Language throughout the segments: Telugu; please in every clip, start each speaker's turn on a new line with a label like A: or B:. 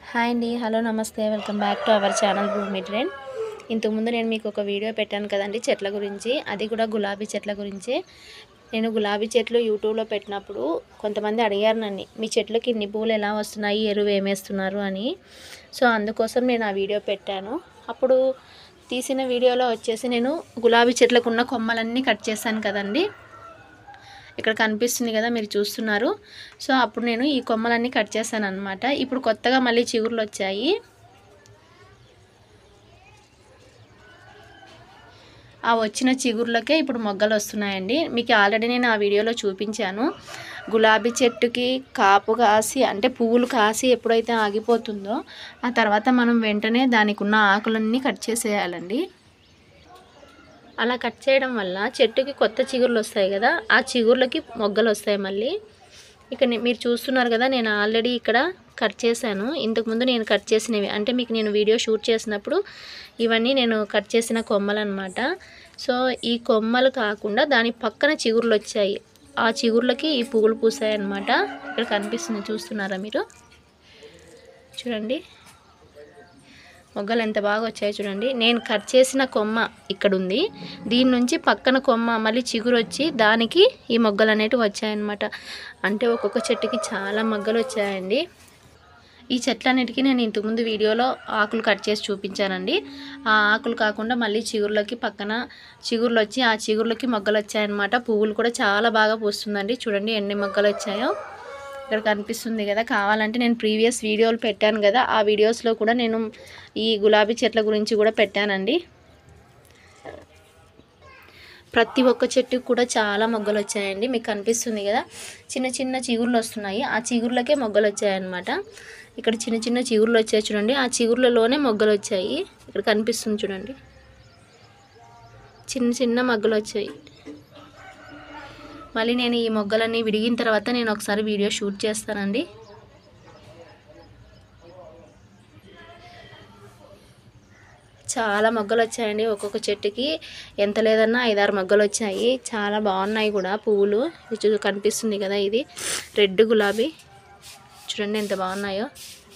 A: హాయ్ అండి, హలో, నమస్తే, welcome back to our channel Bhoomi trend. ఇంతకుముందు నేను మీకు ఒక వీడియో పెట్టాను కదండి చెట్ల గురించి, అది కూడా గులాబీ చెట్ల గురించి. నేను గులాబీ చెట్లు యూట్యూబ్లో పెట్టినప్పుడు కొంతమంది అడిగారు నన్ను, మీ చెట్లకి ఇన్ని పూలు ఎలా వస్తున్నాయి, ఎరువు ఏమేస్తున్నారు అని. సో అందుకోసం నేను ఆ వీడియో పెట్టాను. అప్పుడు తీసిన వీడియోలో వచ్చేసి నేను గులాబీ చెట్లకు ఉన్న కొమ్మలన్నీ కట్ చేశాను కదండి, ఇక్కడ కనిపిస్తుంది కదా, మీరు చూస్తున్నారు. సో అప్పుడు నేను ఈ కొమ్మలన్నీ కట్ చేశాను అనమాట. ఇప్పుడు కొత్తగా మళ్ళీ చిగుర్లు వచ్చాయి. ఆ వచ్చిన చిగుర్లకే ఇప్పుడు మొగ్గలు వస్తున్నాయండి. మీకు ఆల్రెడీ నేను ఆ వీడియోలో చూపించాను. గులాబీ చెట్టుకి కాపు కాసి, అంటే పువ్వులు కాసి ఎప్పుడైతే ఆగిపోతుందో ఆ తర్వాత మనం వెంటనే దానికి ఉన్న ఆకులన్నీ కట్ చేసేయాలండి. అలా కట్ చేయడం వల్ల చెట్టుకి కొత్త చిగుర్లు వస్తాయి కదా, ఆ చిగుర్లకి మొగ్గలు వస్తాయి మళ్ళీ. ఇక మీరు చూస్తున్నారు కదా, నేను ఆల్రెడీ ఇక్కడ కట్ చేశాను. ఇంతకుముందు నేను కట్ చేసినవి, అంటే మీకు నేను వీడియో షూట్ చేసినప్పుడు ఇవన్నీ నేను కట్ చేసిన కొమ్మలు అనమాట. సో ఈ కొమ్మలు కాకుండా దాని పక్కన చిగుర్లు వచ్చాయి, ఆ చిగుర్లకి ఈ పువ్వులు పూసాయి అనమాట. ఇక్కడ కనిపిస్తుంది, చూస్తున్నారా మీరు? చూడండి మొగ్గలు ఎంత బాగా వచ్చాయి చూడండి. నేను కట్ చేసిన కొమ్మ ఇక్కడ ఉంది, దీని నుంచి పక్కన కొమ్మ మళ్ళీ చిగురు వచ్చి దానికి ఈ మొగ్గలు అనేటివి వచ్చాయన్నమాట. అంటే ఒక్కొక్క చెట్టుకి చాలా మొగ్గలు వచ్చాయండి. ఈ చెట్లన్నిటికీ నేను ఇంతకుముందు వీడియోలో ఆకులు కట్ చేసి చూపించానండి. ఆ ఆకులు కాకుండా మళ్ళీ చిగుర్లకి పక్కన చిగుర్లు వచ్చి ఆ చిగుర్లకి మొగ్గలు వచ్చాయన్నమాట. పువ్వులు కూడా చాలా బాగా పూస్తుందండి. చూడండి ఎన్ని మొగ్గలు వచ్చాయో ఇక్కడ కనిపిస్తుంది కదా. కావాలంటే నేను ప్రీవియస్ వీడియోలు పెట్టాను కదా, ఆ వీడియోస్లో కూడా నేను ఈ గులాబీ చెట్ల గురించి కూడా పెట్టానండి. ప్రతి ఒక్క చెట్టుకు కూడా చాలా మొగ్గలు వచ్చాయండి. మీకు కనిపిస్తుంది కదా, చిన్న చిన్న చిగుర్లు వస్తున్నాయి, ఆ చిగుర్లకే మొగ్గలు వచ్చాయన్నమాట. ఇక్కడ చిన్న చిన్న చిగుర్లు వచ్చాయి చూడండి, ఆ చిగుర్లలోనే మొగ్గలు వచ్చాయి. ఇక్కడ కనిపిస్తుంది చూడండి, చిన్న చిన్న మొగ్గలు వచ్చాయి. మళ్ళీ నేను ఈ మొగ్గలన్నీ విడిగిన తర్వాత నేను ఒకసారి వీడియో షూట్ చేస్తానండి. చాలా మొగ్గలు వచ్చాయండి. ఒక్కొక్క చెట్టుకి ఎంత లేదన్నా 5-6 మొగ్గలు వచ్చాయి. చాలా బాగున్నాయి కూడా పువ్వులు. కనిపిస్తుంది కదా, ఇది రెడ్ గులాబీ. చూడండి ఎంత బాగున్నాయో.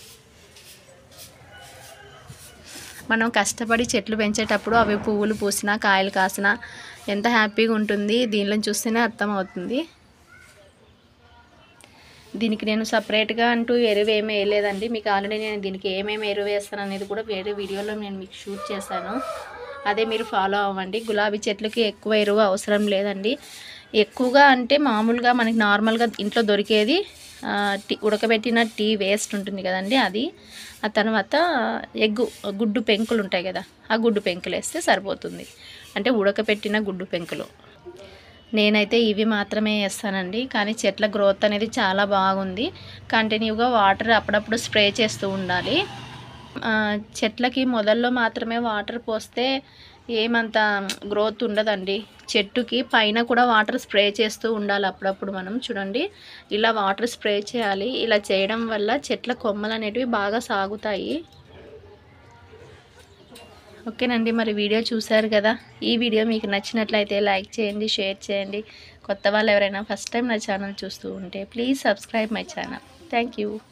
A: మనం కష్టపడి చెట్లు పెంచేటప్పుడు అవి పువ్వులు పూసినా కాయలు కాసినా ఎంత హ్యాపీగా ఉంటుంది, దీనిలో చూస్తేనే అర్థమవుతుంది. దీనికి నేను సపరేట్గా అంటూ ఎరువు ఏమీ వేయలేదండి. మీకు ఆల్రెడీ నేను దీనికి ఏమేమి ఎరువు వేస్తాను అనేది కూడా వేరే వీడియోలో నేను మీకు షూట్ చేశాను, అదే మీరు ఫాలో అవ్వండి. గులాబీ చెట్లకి ఎక్కువ ఎరువు అవసరం లేదండి. ఎక్కువగా అంటే మామూలుగా మనకి నార్మల్గా ఇంట్లో దొరికేది ఉడకబెట్టిన టీ వేస్ట్ ఉంటుంది కదండి, అది. ఆ తర్వాత గుడ్డు పెంకులు ఉంటాయి కదా, ఆ గుడ్డు పెంకులు వేస్తే సరిపోతుంది. అంటే ఉడకబెట్టిన గుడ్డు పెంకులు. నేనైతే ఇవి మాత్రమే వేస్తానండి. కానీ చెట్ల గ్రోత్ అనేది చాలా బాగుంది. కంటిన్యూగా వాటర్ అప్పుడప్పుడు స్ప్రే చేస్తూ ఉండాలి. చెట్లకి మొదల్లో మాత్రమే వాటర్ పోస్తే ఏమంత గ్రోత్ ఉండదండి. చెట్టుకి పైన కూడా వాటర్ స్ప్రే చేస్తూ ఉండాలి అప్పుడప్పుడు. మనం చూడండి ఇలా వాటర్ స్ప్రే చేయాలి. ఇలా చేయడం వల్ల చెట్ల కొమ్మలు అనేటివి బాగా సాగుతాయి. ఓకేనండి, మరి వీడియో చూశారు కదా. ఈ వీడియో మీకు నచ్చినట్లయితే లైక్ చేయండి, షేర్ చేయండి. కొత్త వాళ్ళు ఎవరైనా ఫస్ట్ టైం నా ఛానల్ చూస్తూ ఉంటే please subscribe my channel. Thank you.